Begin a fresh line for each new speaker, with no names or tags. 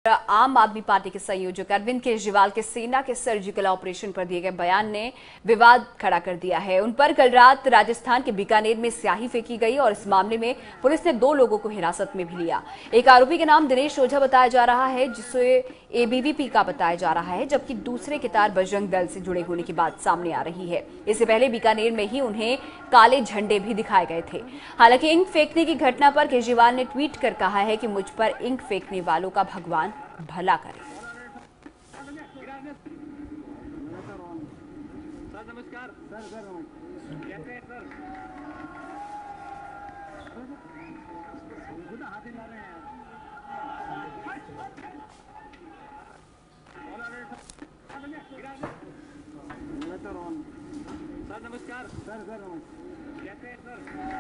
आम आदमी पार्टी के संयोजक अरविंद केजरीवाल के सेना के सर्जिकल ऑपरेशन पर दिए गए बयान ने विवाद खड़ा कर दिया है। उन पर कल रात राजस्थान के बीकानेर में स्याही फेंकी गई और इस मामले में पुलिस ने 2 लोगों को हिरासत में भी लिया। एक आरोपी के नाम दिनेश ओझा बताया जा रहा है, जिसे एबीवीपी का बताया जा रहा है, जबकि दूसरे के तार बजरंग दल से जुड़े होने की बात सामने आ रही है। इससे पहले बीकानेर में ही उन्हें काले झंडे भी दिखाए गए थे। हालांकि इंक फेंकने की घटना पर केजरीवाल ने ट्वीट कर कहा है कि मुझ पर इंक फेंकने वालों का भगवान भला करे।
सर नमस्कार। सर कैसे हैं सर? हाथ हिला रहे हैं। सर नमस्कार। सर कैसे हैं सर?